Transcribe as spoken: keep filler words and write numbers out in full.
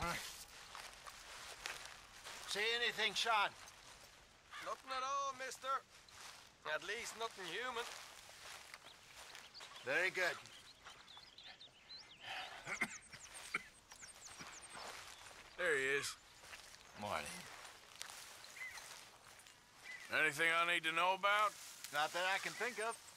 See anything, Sean? Nothing at all, mister. At least nothing human. Very good. There he is. Morning. Anything I need to know about? Not that I can think of.